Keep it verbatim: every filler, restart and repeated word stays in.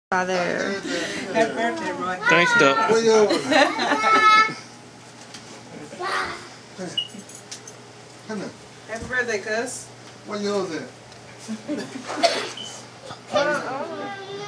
Father. Happy birthday, Roy. Thanks, Doc. Where you over? Come here. Happy birthday, cuz. Where yours at? Uh, uh.